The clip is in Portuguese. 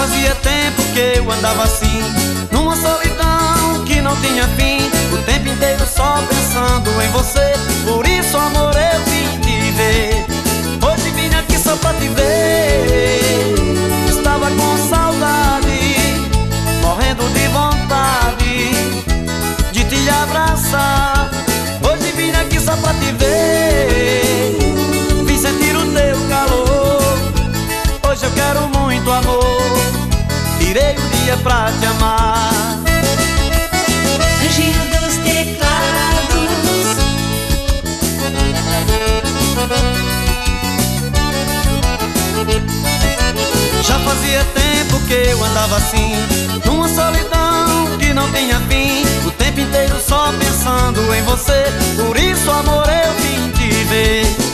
fazia tempo que eu andava assim, numa solidão que não tinha fim, o tempo inteiro só pensando em você. Por isso, amor, eu vim te ver. Hoje vim aqui só pra te ver. Estava com saudade, morrendo de vontade de te abraçar. Hoje vim aqui só pra te ver, vim sentir o teu calor. Hoje eu quero muito amor, tirei o dia pra te amar. Anjinho dos teclados. Já fazia tempo que eu andava assim, numa solidão que não tinha fim, o tempo inteiro só pensando em você. Por isso, amor, eu vim te ver.